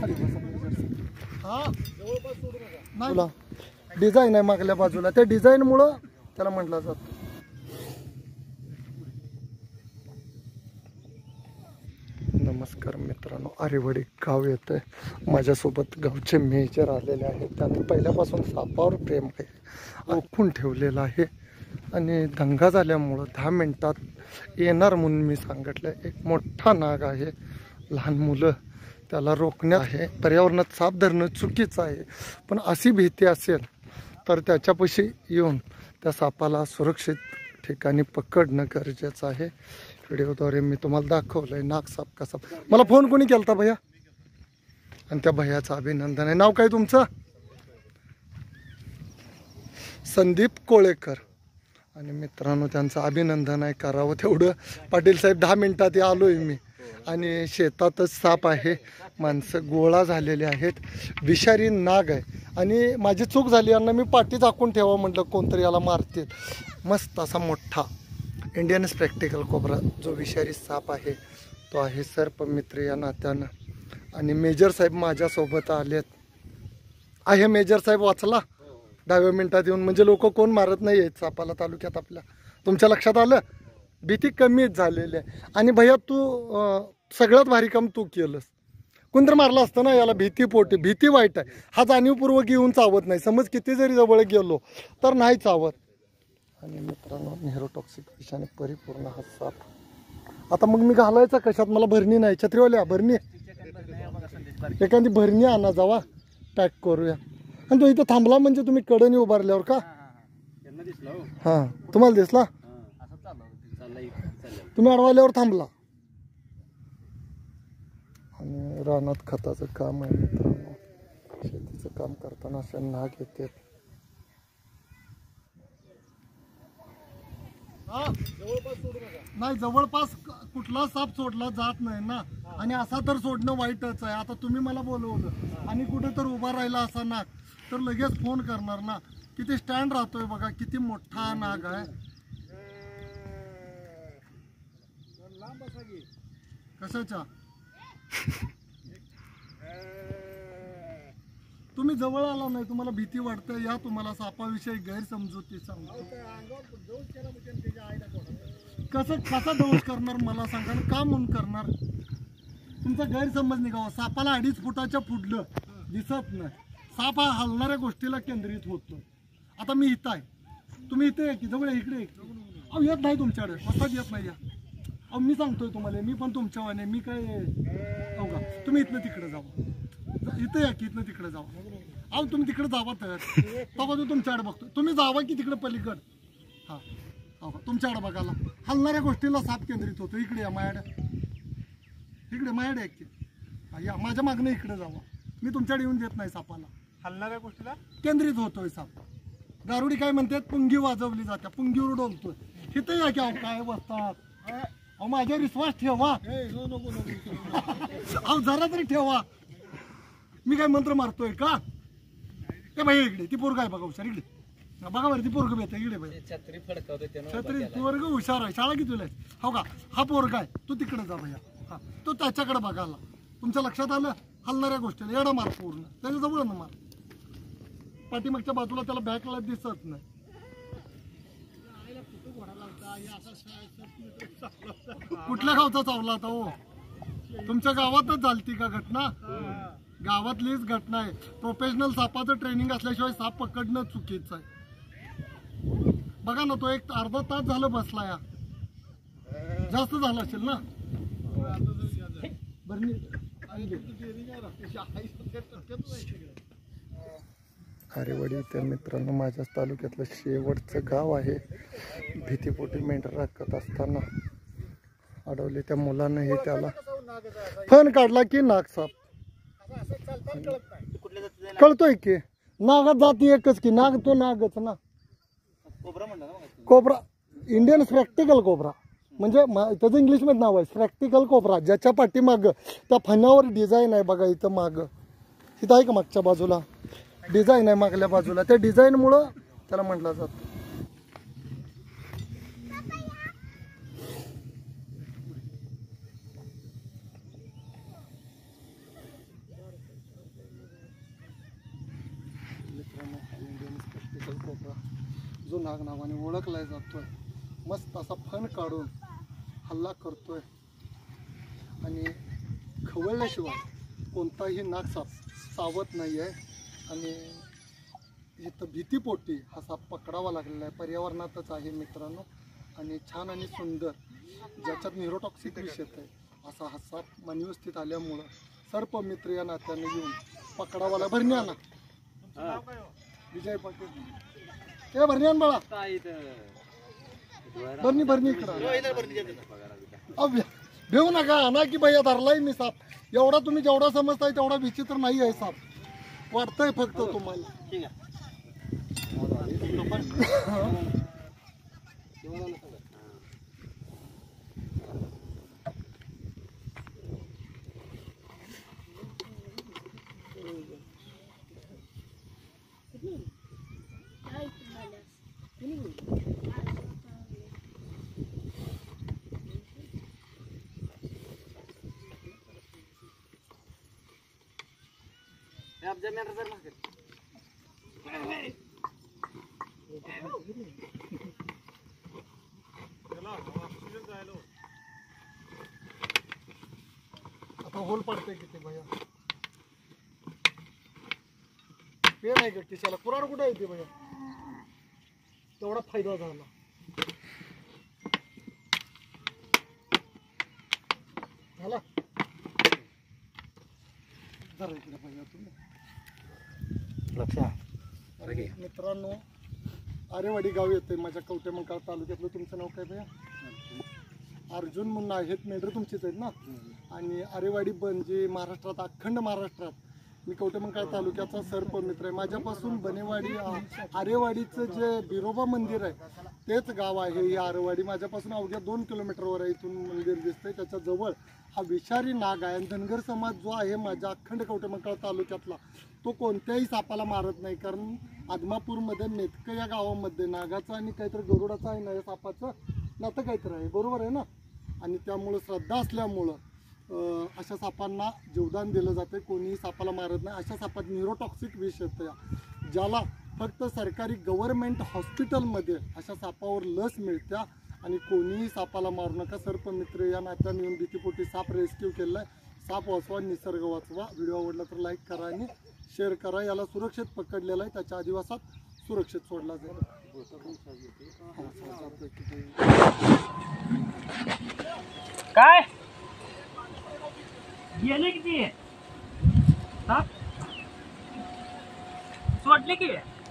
तुला डिझाईन आहे मागल्या बाजूला, त्या डिझाईन मुळे त्याला म्हटलं जातं. नमस्कार मित्रांनो, आरेवाडी गाव येतं आहे. माझ्यासोबत गावचे मेजर आलेले आहेत. त्यांनी पहिल्यापासून सापावर प्रेम आहे ओळखून ठेवलेलं आहे आणि दंगा झाल्यामुळं 10 मिनिटात येणार म्हणून मी सांगितलं. एक मोठा नाग आहे, लहान मुलं त्याला रोखण्यात आहे. पर्यावरणात साप धरणं चुकीचं आहे, पण अशी भीती असेल तर त्याच्यापाशी येऊन त्या सापाला सुरक्षित ठिकाणी पकडणं गरजेचं आहे. व्हिडिओद्वारे मी तुम्हाला दाखवलं आहे नाग साप कसा. मला फोन कोणी केलता भैया, आणि त्या भैयाचं अभिनंदन आहे. नाव काय तुमचं? संदीप कोळेकर. आणि मित्रांनो त्यांचं अभिनंदन आहे, करावं तेवढं. पाटील साहेब 10 मिनिटात आलोय मी, आणि शेतातच साप आहे, माणसं गोळा झालेले आहेत, विषारी नाग आहे. आणि माझी चूक झाली, यांना मी पाठी झाकून ठेवा म्हटलं, कोणतरी याला मारतील. मस्त असा मोठा इंडियन स्पेक्टिकल कोब्रा जो विषारी साप आहे तो आहे सर्पमित्र या नात्यानं. आणि मेजर साहेब माझ्यासोबत आलेत. आहे मेजर साहेब वाचला 10व्या मिनिटात येऊन, म्हणजे लोक कोण मारत नाही आहेत सापाला तालुक्यात आपल्या. तुमच्या लक्षात आलं, भीती कमीच झालेली आहे. आणि भैया तू सगळ्यात भारी काम तू केलंस. कोणतरी मारलं असतं ना याला भीतीपोटी. भीती वाईट आहे, हा जाणीवपूर्वक येऊन चावत नाही. समज किती जरी जवळ गेलो तर नाही चावत. आणि मित्रांनो नेहरोटॉक्सिक विषाने परिपूर्ण हा साप. आता मग मी घालायचा कशात? मला भरणी नाही, छत्रीवाल्या भरणी, एखादी भरणी आणा, जावा पॅक करूया. आणि तो इथं थांबला म्हणजे तुम्ही कडणी उभारल्यावर का? हां तुम्हाला दिसला, तुम्ही अडवाल्यावर थांबला. आणि रानात खताचं काम आहे मित्रांनो. शेतीचं काम करताना असे नाग येतात. नाही जवळपास कुठला साप सोडला जात नाही ना, आणि असा तर सोडणं वाईटच आहे. आता तुम्ही मला बोलवलं आणि कुठे तर उभा राहिला असा नाग तर लगेच फोन करणार ना. किती स्टँड राहतोय बघा, किती मोठा नाग आहे. कशाच्या? तुम्ही जवळ आला नाही, तुम्हाला भीती वाटते. या तुम्हाला सापाविषयी गैरसमजुती सांगतो. कसा दोष करणार मला सांगा, का म्हणून करणार? तुमचा गैरसमज निघावा. सापाला 2.5 फुटाच्या पुढलं दिसत नाही. साप हा हलणाऱ्या गोष्टीला केंद्रित होतो. आता मी इथं आहे, तुम्ही इथे आहे की जवळ इकडे? अहो येत नाही तुमच्याकडे, मस्ताच येत नाही. अहो मी सांगतोय तुम्हाला, मी पण तुमच्यावाने, मी काय हो का? तुम्ही इथनं तिकडे जावा, इथं या की इथनं तिकडे जावा. अहो तुम्ही तिकडे जावा तर बाबा, तो तुमच्याकडे बघतो. तुम्ही जावा की तिकडे पलीकड. हां हो का, तुमच्याकडे बघायला हलणाऱ्या गोष्टीला साप केंद्रित होतो. इकडे या माझ्याकडे, इकडे माझ्याकडे की या माझ्या मागणं इकडे जावा. मी तुमच्याकडे येऊन देत नाही सापाला. हलणाऱ्या गोष्टीला केंद्रित होतोय साप. दारुडी काय म्हणतात, पुंगी वाजवली जाते, पुंगीवर डोलतोय. इथं या की. अहो काय बसतात, अहो माझ्यावर विश्वास ठेवा. अहो जरा तरी ठेवा. मी काय मंत्र मारतोय का? ते भाई इकडे ती पोरग आहे बघा हुशार, इकडे बघा बरं ती पोरग येते इकडे भाई. छत्री पोरग हुशार आहे, शाळा कितीला आहे हो का? हा पोरग आहे, तू तिकडे जा भैया. हा तू त्याच्याकडे बघायला. तुमच्या लक्षात आलं? हलणाऱ्या गोष्टीला येडा मार पूर्ण, त्याच्या जवळ न मार. पाठीमागच्या बाजूला त्याला बॅकला दिसत नाही. कुठल्या गावचा चावला होता हो? तुमच्या गावातच झालती का घटना? गावातलीच घटना आहे. प्रोफेशनल सापाचं ट्रेनिंग असल्याशिवाय साप पकडणं चुकीचं आहे. बघा ना, तो एक अर्धा तास झालं बसला. या जास्त झालं असेल ना. आरेवाडी त्या मित्रांनो माझ्याच तालुक्यातलं शेवटचं गाव आहे. भीतीपोटी मेंढर राखत असताना अडवले त्या मुलांनाही त्याला फण काढला की नाग साप. कळतोय की नागात जाती एकच की, नाग तो नागच ना. कोब्रा, इंडियन स्पेक्टिकल कोब्रा, म्हणजे त्याचं इंग्लिशमध्ये नाव आहे स्पेक्टिकल कोब्रा. ज्याच्या पाठीमाग त्या फण्यावर डिझाईन आहे बघा, इथं माग इथं आहे का मागच्या बाजूला डिझाईन आहे, मागल्या बाजूला त्या डिझाईन मुळे त्याला म्हटलं जातं. राजू नाग नावाने ओळखला जातोय. मस्त असा फन काढून हल्ला करतोय आणि खवळल्याशिवाय कोणताही नाग सावत नाही आहे. आणि इथं भीतीपोटी हा साप पकडावा लागलेला आहे. पर्यावरणातच आहे मित्रांनो आणि छान आणि सुंदर ज्याच्यात न्यूरोटॉक्सिक विष येत आहे असा हा साप मानवस्थित आल्यामुळं सर्पमित्र या नात्याने येऊन पकडावाला भरण्या ना विजय पाटील हे भरण्यान बाळा भरणी इकडं भेऊ नका ना की भैया धरलाय मी साप. एवढा तुम्ही जेवढा समजताय तेवढा विचित्र नाही आहे साप. वाटतंय फक्त तुम्हाला. आता होल पडते किती भैया पे नाही गट्टी त्याला कुराड कुठे येते भैया तेवढा फायदा झाला. झाला जरा इकडे भैया तुम्ही मित्रांनो आरेवाडी गाव येते माझ्या कवटेमंकाळ तालुक्यातलं. तुमचं नाव काय भैया? अर्जुन म्हणून आहेत. मेंढर तुमचीच आहेत ना. आणि आरेवाडी म्हणजे महाराष्ट्रात अखंड महाराष्ट्रात मी कवटेमंकाळ तालुक्याचा सर्पमित्र आहे. माझ्यापासून बनेवाडी आरेवाडीचं जे बिरोबा मंदिर आहे तेच गाव आहे ही आरेवाडी. माझ्यापासून अवघ्या 2 किलोमीटरवर आहे इथून मंदिर दिसतंय. त्याच्या जवळ हा विषारी नाग आहे. आणि धनगर समाज जो आहे माझ्या अखंड कवटेमंकाळ तालुक्यातला तो कोणत्याही सापाला मारत नाही. कारण आदमापूरमध्ये मेतकं या गावामध्ये नागाचं आणि काहीतरी गरुडाचं आहे ना या सापाचं नातं काहीतरी आहे. बरोबर आहे ना. आणि त्यामुळं श्रद्धा असल्यामुळं अशा सापांना जीवदान दिलं जाते. कोणीही सापाला मारत नाही. अशा सापात न्यूरोटॉक्सिक विष येतं ज्याला फक्त सरकारी गव्हर्नमेंट हॉस्पिटलमध्ये अशा सापावर लस मिळत्या. आणि कोणीही सापाला मारू नका. सर्पमित्र या नात्याने येऊन भीतीपोटी साप रेस्क्यू केला आहे. साप वाचवा निसर्ग वाचवा. व्हिडिओ आवडला तर लाईक करा आणि शेअर करा. याला सुरक्षित पकडलेला आहे. त्याच्या आदिवासात सुरक्षित सोडला जाईल. काय गेले किती सोडले की